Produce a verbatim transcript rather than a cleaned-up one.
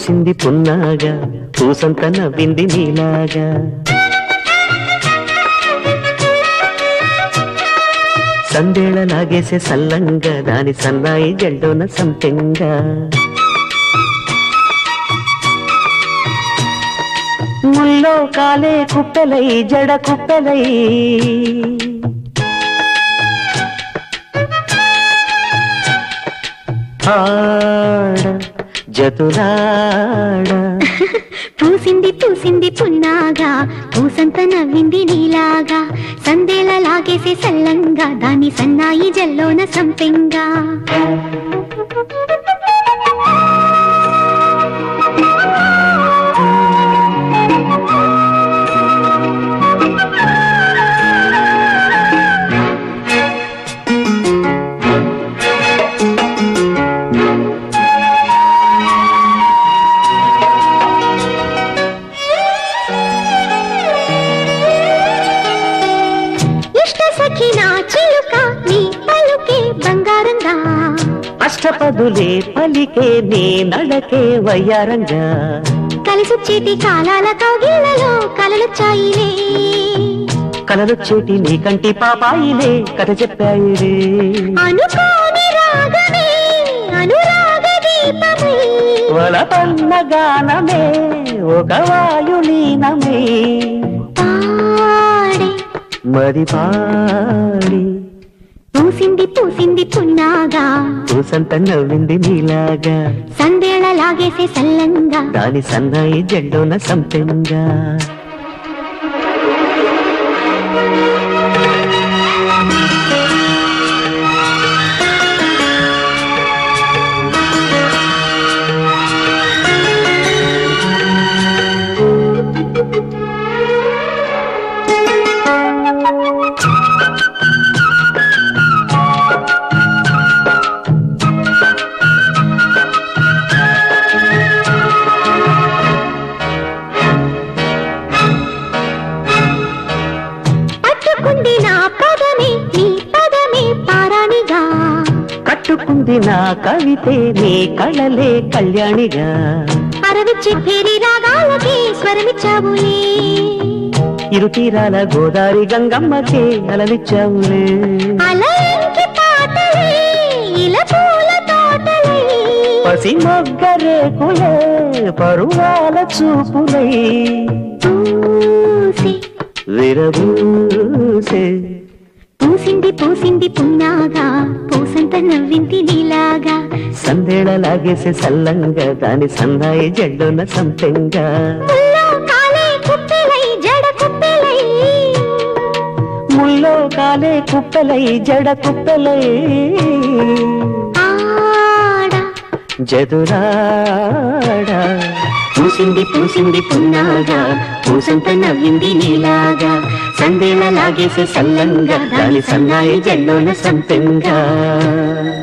పూసింది పున్నాగా పూసంత నవ్వింది నీలాగా సందేళ లాగేసే సల్లంగా దాని సన్నాయి జల్డోన సంపెంగా ముల్లో కాలే కుప్పెలై జడ కుప్పెలై ఆడ జతులాడ పూసింది పూసింది పున్నాగా పూసంత నవ్వింది నీలాగా సందేళ లాగేసే సల్లంగా దాని సన్నాయి జల్లోన సంపెంగా అష్టపదులే పలికే నీ నడకే వయ్యారంగా కలిసొచ్చేటి కాలాల కౌగిళ్లలో కలలొచ్చాయిలే కలలొచ్చేటి నీ కంటి పాపాయిలే కథ చెప్పాయిలే అనుకోని రాగమే అనురాగ దీపమే వలపన్న గానమే ఒక వాయులీనమే పాడే మరి పాడి పూసింది పూసింది పున్నాగా పూసంత నవ్వింది నీలాగా సందేళ లాగేసే సల్లంగా దాని సన్నాయి జెండోన సంపెంగా కట్టుకుంది నా కవితే నీ కళలే కళ్యాణిగా అరవిచ్చి పేరి రాగాలకి స్వరమిచ్చావులే ఇరు తీరాల గోదారి గంగమ్మకే అలలిచ్చావులే అలయంకి పాటలే ఇలా పూల తోటలే పసి మొగ్గరేకులే పరువాల చూపులై పూసి విరబూసే పూసింది పూసింది పున్నాగా పూసంత నవ్వింది నీలాగా సందేళ లాగేసే సల్లంగా దాని సన్నాయి జెండోన సంపెంగా ముల్లో కాలే కుప్పెలై జడ కుప్పెలై ముల్లో కాలే కుప్పెలై జడ కుప్పెలై ఆడ జదురాడ పూసింది పూసింది పున్నాగా పూసంత నవ్వింది నీలాగా సందేళ లాగేసే సల్లంగా దాని సన్నాయి జెండోన సంపెంగా